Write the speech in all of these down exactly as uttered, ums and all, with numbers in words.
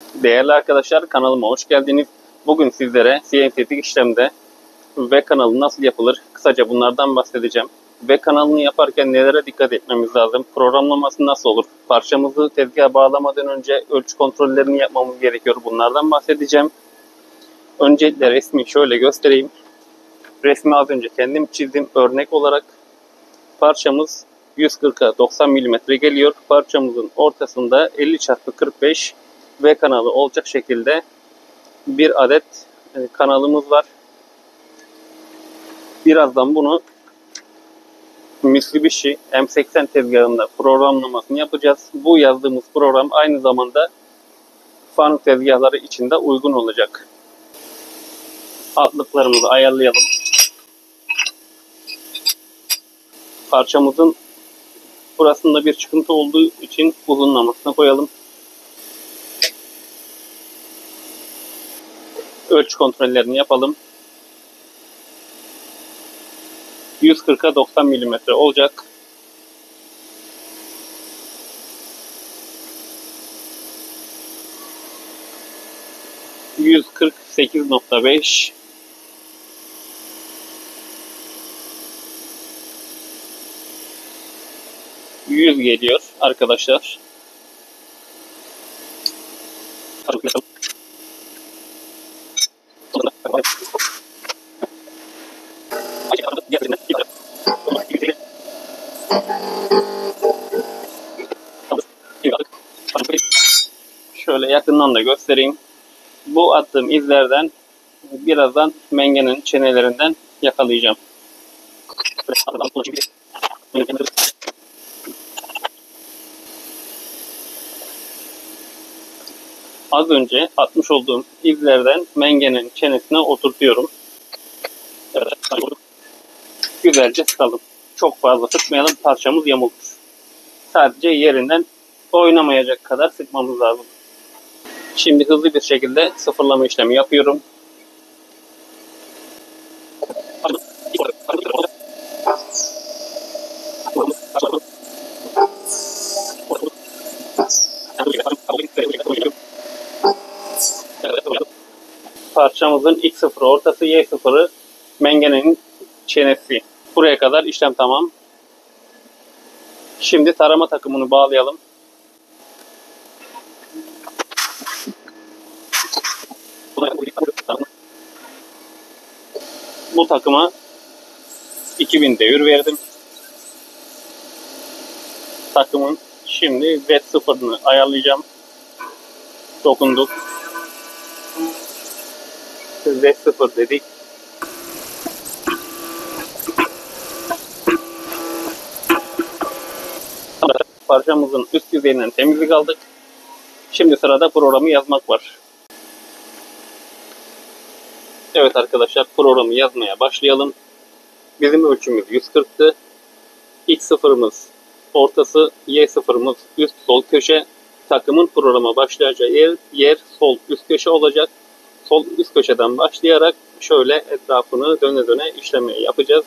Değerli arkadaşlar, kanalıma hoş geldiniz. Bugün sizlere C N C işlemde V kanalı nasıl yapılır? Kısaca bunlardan bahsedeceğim. V kanalını yaparken nelere dikkat etmemiz lazım? Programlaması nasıl olur? Parçamızı tezgaha bağlamadan önce ölçü kontrollerini yapmamız gerekiyor. Bunlardan bahsedeceğim. Öncelikle resmi şöyle göstereyim. Resmi az önce kendim çizdim. Örnek olarak parçamız yüz kırka doksan milimetre geliyor. Parçamızın ortasında elli çarpı kırk beş V kanalı olacak şekilde bir adet kanalımız var. Birazdan bunu Mitsubishi M seksen tezgahında programlamasını yapacağız. Bu yazdığımız program aynı zamanda fanus tezgahları için de uygun olacak. Altlıklarımızı ayarlayalım. Parçamızın burasında bir çıkıntı olduğu için uzunlamasına koyalım. Ölçü kontrollerini yapalım. yüz kırka doksan milimetre olacak. yüz kırk sekiz nokta beş yüz geliyor arkadaşlar. Şöyle yakından da göstereyim. Bu attığım izlerden birazdan mengenin çenelerinden yakalayacağım. Az önce atmış olduğum izlerden mengenin çenesine oturtuyorum. Evet, güzelce sıkalım. Çok fazla sıkmayalım, parçamız yamulur. Sadece yerinden oynamayacak kadar sıkmamız lazım. Şimdi hızlı bir şekilde sıfırlama işlemi yapıyorum. Parçamızın X sıfırı ortası, Y sıfırı mengenenin çenesi. Buraya kadar işlem tamam. Şimdi tarama takımını bağlayalım. Bu takıma iki bin devir verdim. Takımın şimdi Z sıfırını ayarlayacağım. Dokunduk. Z sıfır dedik. Parçamızın üst yüzeyinden temizlik aldık. Şimdi sırada programı yazmak var. Evet arkadaşlar, programı yazmaya başlayalım. Bizim ölçümüz yüz kırktı. X sıfırımız ortası, Y sıfırımız üst sol köşe. Takımın programa başlayacağı yer, yer sol üst köşe olacak. Sol üst köşeden başlayarak şöyle etrafını döne döne işlemeyi yapacağız.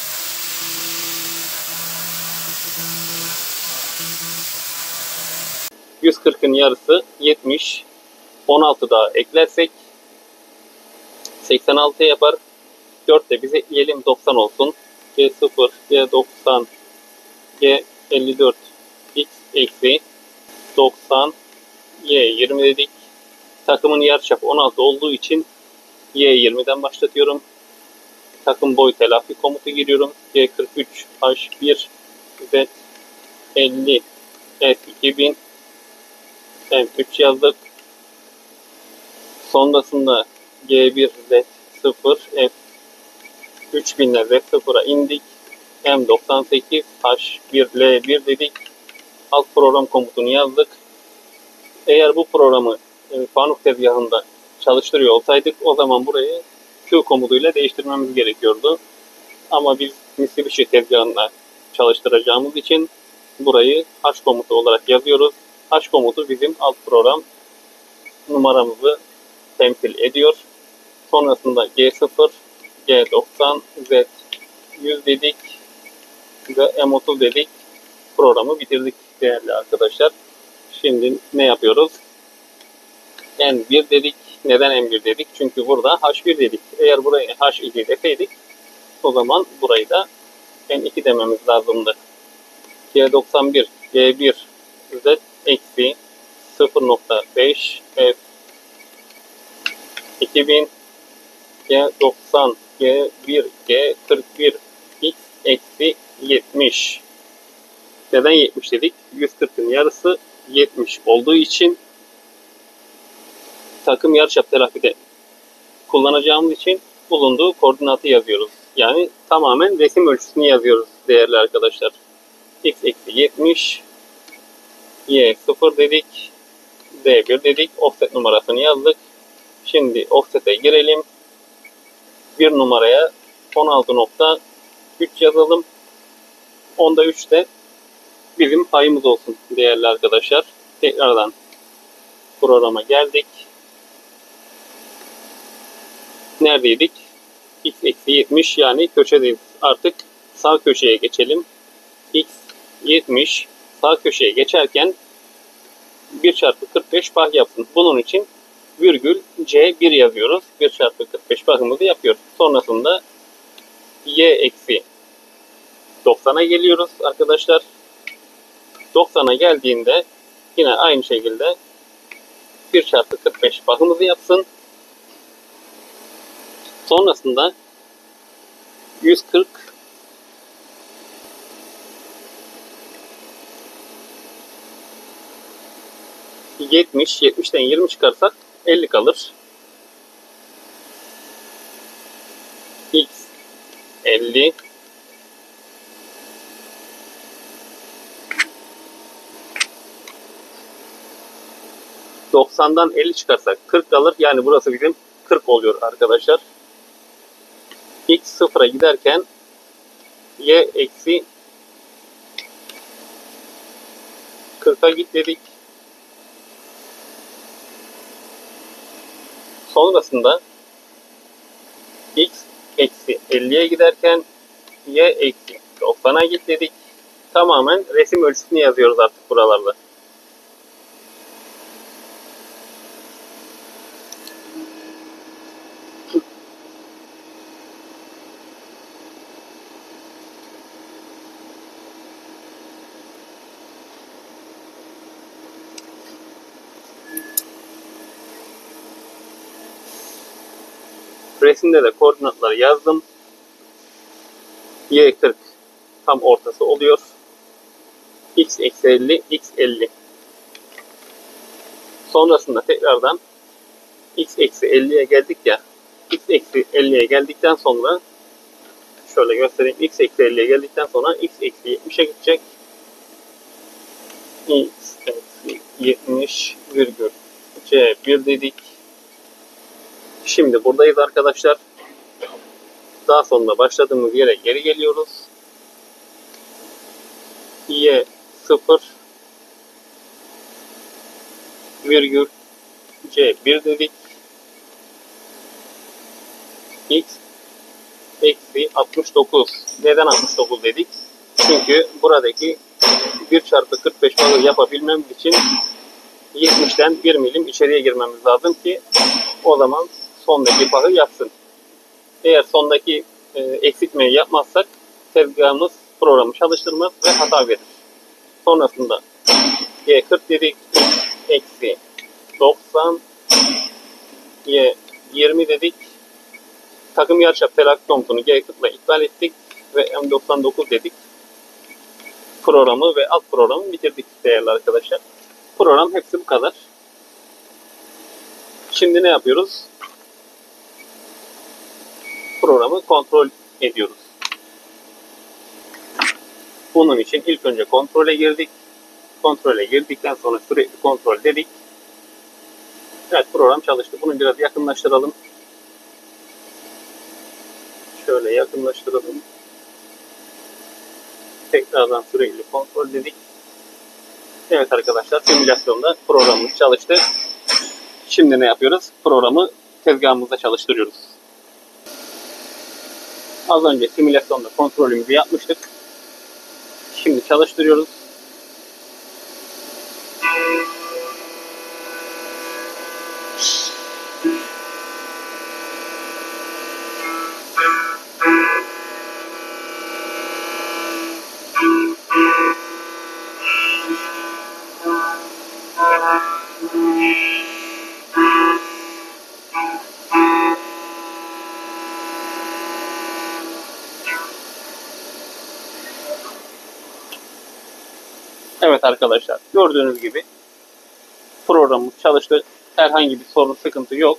yüz kırkın yarısı yetmiş. on altı daha eklersek seksen altı yapar. dört de bize ekleyelim, doksan olsun. G sıfır, G doksan, G elli dört, X eksi doksan, Y yirmi dedik. Takımın yarıçapı on altı olduğu için Y yirmiden başlatıyorum. Takım boy telafi komutu giriyorum. G kırk üç, H bir, Z elli, S iki bin, M üç yazdık. Sonrasında G bir, Z sıfır, F üç bin ile Z sıfıra indik. M doksan sekiz, H bir, L bir dedik. Alt program komutunu yazdık. Eğer bu programı e, fanus tezgahında çalıştırıyor olsaydık o zaman burayı Q komutuyla değiştirmemiz gerekiyordu. Ama biz Mitsubishi tezgahında çalıştıracağımız için burayı H komutu olarak yazıyoruz. H komutu bizim alt program numaramızı temsil ediyor. Sonrasında G sıfır, G doksan, Z yüz dedik ve M otuz dedik. Programı bitirdik değerli arkadaşlar. Şimdi ne yapıyoruz? N bir dedik. Neden N bir dedik? Çünkü burada H bir dedik. Eğer buraya H iki deseydik o zaman burayı da N iki dememiz lazımdı. G doksan bir G bir Z eksi sıfır nokta beş F iki bin G doksan G bir G kırk bir X eksi yetmiş. Neden yetmiş dedik? yüz kırkın yarısı yetmiş olduğu için takım yarıçap telafide kullanacağımız için bulunduğu koordinatı yazıyoruz. Yani tamamen resim ölçüsünü yazıyoruz değerli arkadaşlar. X eksi yetmiş, Y sıfır dedik, Z bir dedik, offset numarasını yazdık. Şimdi offset'e girelim. Bir numaraya on altı nokta üç yazalım. Onda üç de bizim payımız olsun değerli arkadaşlar. Tekrardan programa geldik. Neredeydik? X eksi yetmiş yani köşedeyiz. Artık sağ köşeye geçelim. X yetmiş sağ köşeye geçerken bir çarpı kırk beş pay yapsın. Bunun için virgül C bir yazıyoruz. bir çarpı kırk beş payımızı yapıyoruz. Sonrasında Y eksi doksana geliyoruz arkadaşlar. doksana geldiğinde yine aynı şekilde bir çarpı kırk beş payımızı yapsın. Sonrasında yüz kırk yetmiş, yetmişten yirmi çıkarsak elli kalır. X elli doksandan elli çıkarsak kırk kalır. Yani burası bizim kırk oluyor arkadaşlar. X sıfıra giderken Y eksi kırka git dedik. Sonrasında X eksi elliye giderken Y eksi doksana git dedik. Tamamen resim ölçüsünü yazıyoruz artık buralarda. Resimde de koordinatları yazdım. Y kırk tam ortası oluyor. X eksi elli, X elli. Sonrasında tekrardan X eksi elliye geldik ya. X eksi elliye geldikten sonra şöyle göstereyim. X eksi elliye geldikten sonra X eksi yetmişe gidecek. X eksi yetmiş virgül C bir dedik. Şimdi buradayız arkadaşlar. Daha sonra başladığımız yere geri geliyoruz. Y sıfır virgül C bir dedik. X eksi altmış dokuz. Neden altmış dokuz dedik? Çünkü buradaki bir çarpı kırk beş bağı yapabilmemiz için yetmişten bir milim içeriye girmemiz lazım ki o zaman sondaki bağı yapsın. Eğer sondaki e, eksiltmeyi yapmazsak tezgahımız programı çalıştırmaz ve hata verir. Sonrasında Y kırk dedik. Eksi doksan Y yirmi dedik. Takım yarıçap telafi komutunu G kırk ile iptal ettik ve M doksan dokuz dedik. Programı ve alt programı bitirdik değerli arkadaşlar. Program hepsi bu kadar. Şimdi ne yapıyoruz? Programı kontrol ediyoruz. Bunun için ilk önce kontrole girdik. Kontrole girdikten sonra sürekli kontrol dedik. Evet, program çalıştı. Bunu biraz yakınlaştıralım. Şöyle yakınlaştıralım. Tekrardan sürekli kontrol dedik. Evet arkadaşlar, simülasyonda programımız çalıştı. Şimdi ne yapıyoruz? Programı tezgahımızda çalıştırıyoruz. Az önce simülasyonda kontrolümüzü yapmıştık. Şimdi çalıştırıyoruz. Evet arkadaşlar, gördüğünüz gibi programımız çalıştı. Herhangi bir sorun, sıkıntı yok.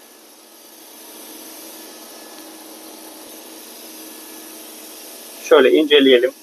Şöyle inceleyelim.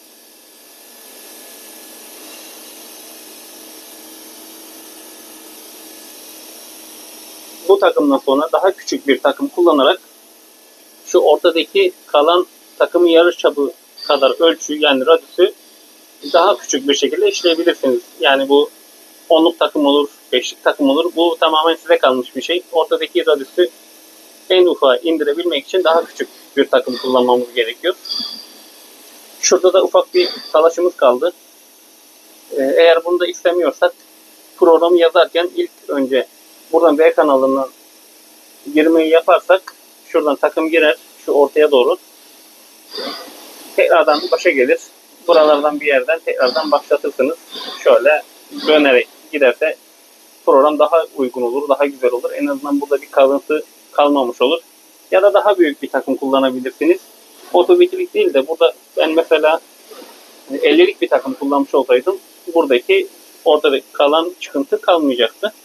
Bu takımdan sonra daha küçük bir takım kullanarak şu ortadaki kalan takımın yarı çapı kadar ölçü, yani radüsü daha küçük bir şekilde işleyebilirsiniz. Yani bu onluk takım olur, beşlik takım olur. Bu tamamen size kalmış bir şey. Ortadaki radüsü en ufağa indirebilmek için daha küçük bir takım kullanmamız gerekiyor. Şurada da ufak bir talaşımız kaldı. Eğer bunu da istemiyorsak programı yazarken ilk önce buradan B kanalından girmeyi yaparsak şuradan takım girer şu ortaya doğru. Tekrardan başa gelir. Buralardan bir yerden tekrardan başlatırsınız. Şöyle dönerek giderse program daha uygun olur, daha güzel olur. En azından burada bir kalıntı kalmamış olur. Ya da daha büyük bir takım kullanabilirsiniz. otuz ikilik değil de burada ben mesela ellilik bir takım kullanmış olsaydım buradaki ortada kalan çıkıntı kalmayacaktı.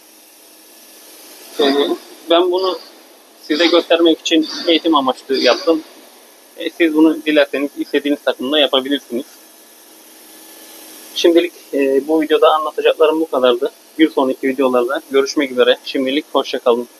Ben bunu size göstermek için eğitim amaçlı yaptım. Siz bunu dilerseniz istediğiniz takımda yapabilirsiniz. Şimdilik bu videoda anlatacaklarım bu kadardı. Bir sonraki videolarda görüşmek üzere. Şimdilik hoşça kalın.